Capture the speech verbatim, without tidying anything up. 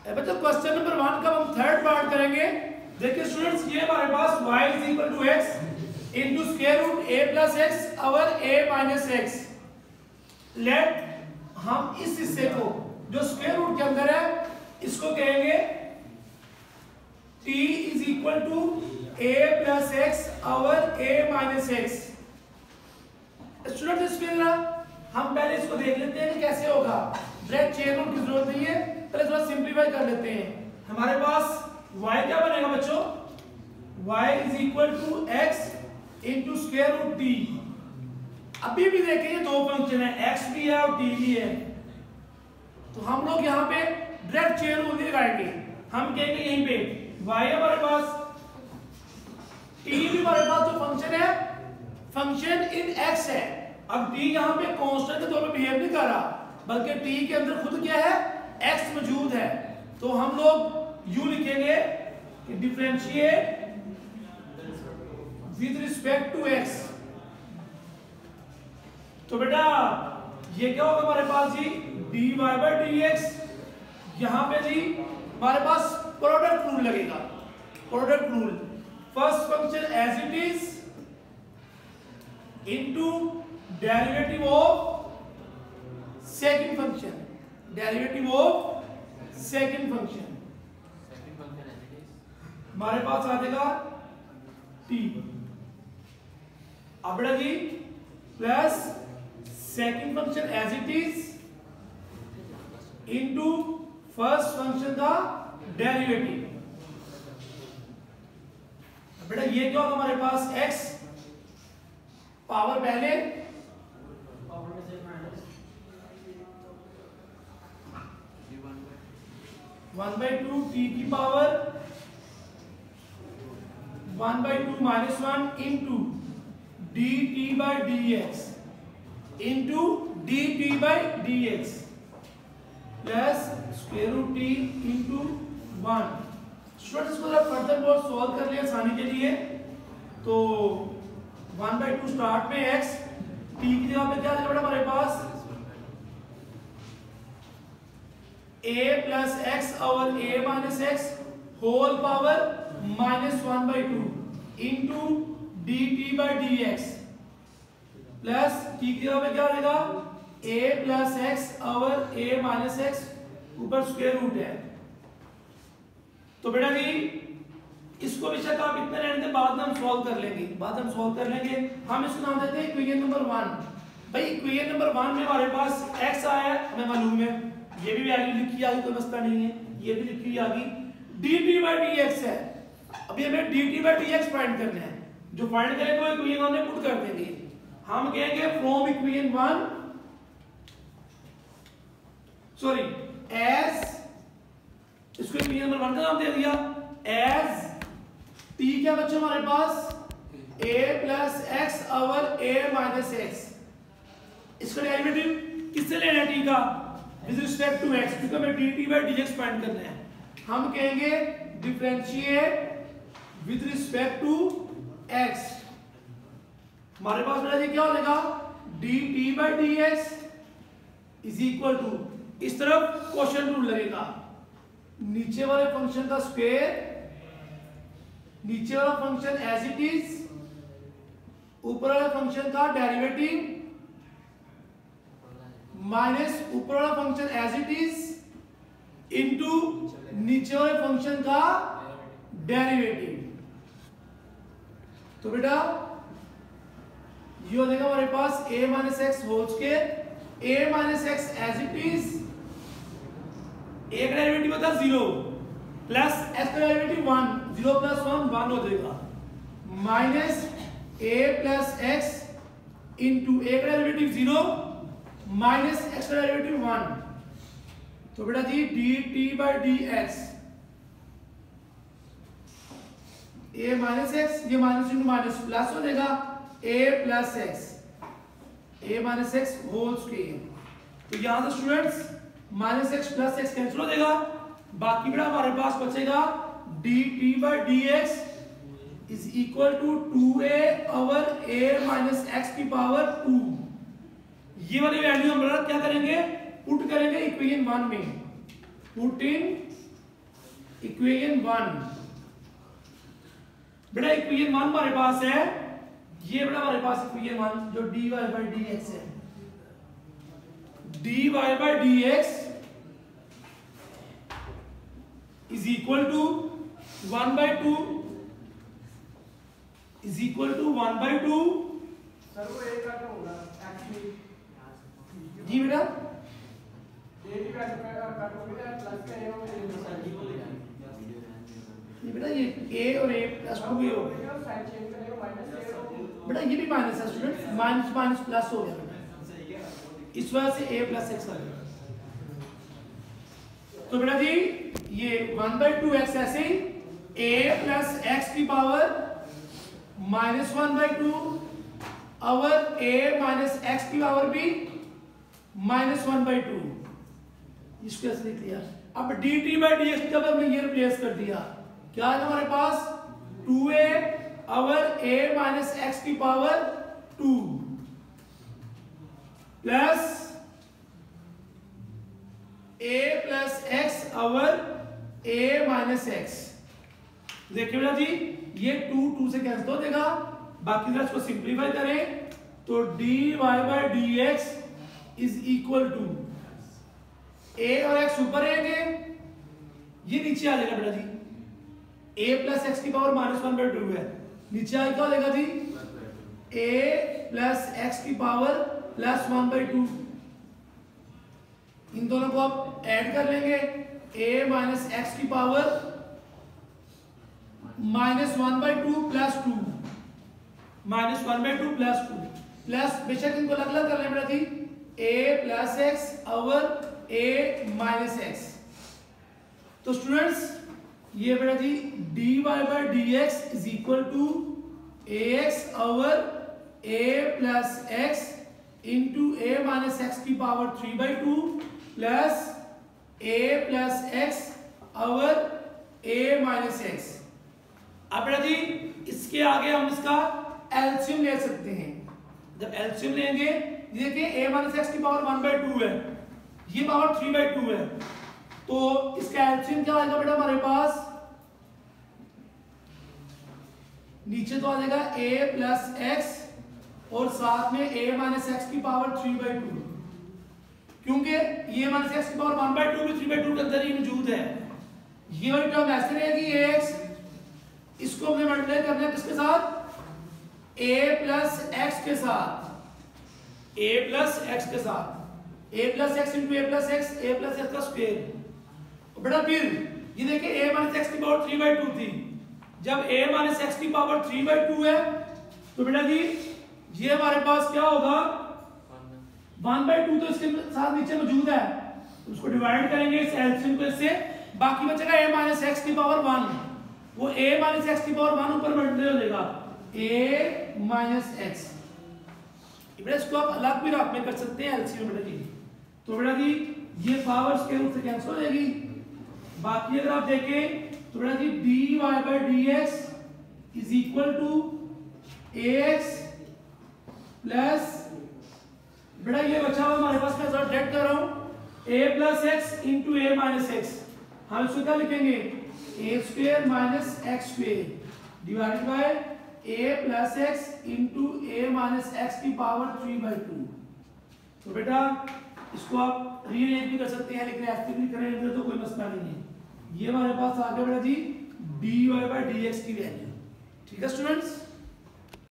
बच्चों question number one का हम थर्ड पार्ट करेंगे। देखिए स्टूडेंट्स, ये हमारे पास y is equal to x into square root a plus x over a minus x. Let हम इस हिस्से को जो स्क्वायर रूट के अंदर है इसको कहेंगे t is equal to a plus x over a minus x. Students इसके अंदर हम पहले इसको देख लेते हैं कि कैसे होगा। डायरेक्ट चेन रूट की जरूरत नहीं है, पहले थोड़ा सिंपलीफाई कर लेते हैं। हमारे पास y क्या बनेगा बच्चों, y is equal to x into square root t। अभी भी देखिए ये दो फंक्शन है, x भी है और t भी है, तो हम लोग यहाँ पे डायरेक्ट चेन रूल नहीं लगाएंगे। हम कहेंगे यहीं पे y हमारे पास, t भी हमारे पास जो फंक्शन है फंक्शन इन x है। अब t यहाँ पे कांस्टेंट के तौर पे बिहेव नहीं कर रहा, बल्कि t के अंदर खुद क्या है, x मौजूद है। तो हम लोग यू लिखेंगे कि differentiate with respect to x। तो बेटा ये क्या होगा हमारे पास जी, dy बाय dx। यहां पे जी हमारे पास प्रोडक्ट रूल लगेगा। Product rule, first function as it is into derivative of second function, derivative of second function हमारे पास आ जाएगा t। अब बेटा जी plus second function as it is into first function का डेरिवेटिव। बेटा ये क्या होगा हमारे पास, x पावर पहले वन बाई टू टी की power one by two minus one into D T by D X into D T by D X plus square root T into one. Students को further board solve कर लिया आसानी के लिए। तो one by two start में x, t की जगह पे क्या आ जाएगा हमारे पास a plus x over a minus x whole power minus one by two into D T by D X plus t की जगह पे क्या आ जाएगा a plus x over a minus x, ऊपर स्क्वायर रूट है। तो बेटा जी इसको भी शायद आप इतने रहने बाद में हम सॉल्व कर लेंगे, बाद में हम सॉल्व कर लेंगे। हम इसको नाम देते हैं इक्वेशन नंबर वन। भाई इक्वेशन नंबर वन में हमारे पास x आया है, हमें मालूम है, ये भी वैल्यू लिखी आ गई, कोई मसला नहीं है, ये भी लिखी आ गई। dt by dx है, अभी हमें dt by dx फाइंड करना है। जो फाइंड करेंगे वो इक्वेशन हमने पुट कर देंगे। हम कहेंगे from equation one, sorry as, इसको इक्वेशन नंबर वन का नाम दे दिया, एज t क्या बच्चों हमारे पास a plus x over a minus x. इसका डेरिवेटिव किससे लेना है t का, विद रिस्पेक्ट टू x, क्योंकि हमें dt by dx फाइंड करना है। हम कहेंगे differentiate with respect to x। हमारे पास बेटा जी क्या हो जाएगा, dt by dx is equal to, इस तरफ क्वोशिएंट रूल लगेगा, नीचे वाले फंक्शन का स्क्वायर, नीचे वाला फंक्शन एज इट इज, ऊपर वाले फंक्शन का डेरिवेटिव माइनस ऊपर वाला function as it is into नीचे वाले फंक्शन का डेरिवेटिव। तो बेटा ये हो जाएगा हमारे पास a minus x whole square, a minus x as it is, a का डेरिवेटिव होता है जीरो प्लस x का derivative one, zero plus one one हो जाएगा, minus a plus x into a का डेरिवेटिव जीरो माइनस x का derivative one. तो बेटा जी dt by D X, a minus x, ये माइनस इंटू माइनस प्लस हो जाएगा a plus x, a minus x whole square. तो यहां से students minus x plus x cancel हो जाएगा, बाकी बेटा हमारे पास बचेगा dt by D x is equal to two A over a minus x की पावर टू। ये वाली वैल्यू हम क्या करेंगे, पुट करेंगे इक्वेशन वन में, पुट इन इक्वेशन वन, बेटा इक्वेशन वन हमारे पास है, ये बेटा हमारे पास इक्वेशन वन जो dy बाई डी एक्स है, dy by D x is equal to one by two is equal to one by two. Sir वो एक का होगा एक्चुअली जी बेटा ए की वैल्यू का कट हो गया प्लस का ए हो गया ये बेटा ये a और a प्लस टू भी हो गया, साइन चेंज करेगा माइनस ए हो बेटा ये भी माइनस है स्टूडेंट, माइनस माइनस प्लस हो गया बेटा, इस वजह से a प्लस एक्स आ गया। तो बेटा जी ये वन बाई टू एक्स ऐसे ही a प्लस एक्स की power minus one by two और a माइनस एक्स की पावर भी माइनस वन बाई टू, इसको ऐसे लिख दिया। अब dt बाई डी एक्स जब हमने ये रिप्लेस कर दिया, क्या है हमारे पास टू ए और a माइनस एक्स की power two plus a plus x और a माइनस एक्स। देखिए बेटा जी ये टू टू से कैंसिल हो जाएगा, बाकी जरा इसको सिंप्लीफाई करें तो dy by D x is equal to a और x ऊपर रहेंगे, ये नीचे आ जाएगा बेटा जी a प्लस एक्स की power minus one by two है, नीचे आ क्या हो जाएगा जी a प्लस एक्स की power plus one by two. इन दोनों को आप ऐड कर लेंगे, a माइनस एक्स की power minus one by two plus two minus one by two plus two plus बेशक इनको अलग अलग कर लें बेटा जी a प्लस एक्स और a माइनस एक्स। तो स्टूडेंट्स ये बेटा जी dy by D x is equal to a x और a plus x into a minus x की power three by two plus a plus x और a minus x. अब बेटा जी इसके आगे हम इसका एलसीएम ले सकते हैं, जब एलसीएम लेंगे देखिए a माइनस एक्स की पावर वन बाई टू है, ये पावर थ्री बाई टू है, तो इसका एलसीएम क्या आएगा बेटा हमारे पास, नीचे तो आ जाएगा a प्लस एक्स और साथ में a माइनस एक्स की पावर थ्री बाई टू, क्योंकि ये माइनस एक्स की पावर वन बाई टू भी थ्री बाई टू के अंदर ही मौजूद है। ये वाली टर्म ऐसे रहेगी ax, इसको हमने मल्टीप्लाई करना है किसके साथ, a प्लस एक्स के साथ, a प्लस एक्स के साथ, a plus x into a plus x, a plus x का स्क्वायर। बेटा फिर ये देखिए a माइनस एक्स की पावर थ्री बाई टू थी, जब a माइनस एक्स की पावर थ्री बाई टू है तो बेटा जी ये हमारे पास क्या होगा वन बाई टू, तो इसके साथ नीचे मौजूद है, उसको डिवाइड करेंगे इस एलसीएम को इससे, बाकी बचेगा a माइनस एक्स की पावर वन, वो a माइनस एक्स की पावर वन ऊपर मल्टीप्लाई हो जाएगा a माइनस एक्स। बेटा इसको आप अलग भी रात में कर सकते हैं एलसीएम बेटा जी, तो बेटा जी ये पावर्स के रूप से कैंसिल हो जाएगी, बाकी अगर आप देखें तो बेटा जी dy by D x is equal to ax plus बेटा ये बचा हुआ हमारे पास, मैं जरा डेट कर रहा हूं a plus x into a minus x, हम इसको क्या लिखेंगे a square minus x square divided by a plus x into a minus x की पावर थ्री बाई टू। तो बेटा इसको आप रीअरेंज भी कर सकते हैं, लेकिन ऐसे भी करेंगे तो कोई मसला नहीं है। ये हमारे पास आ गया बेटा जी dy बाई डी एक्स की वैल्यू, ठीक है स्टूडेंट्स।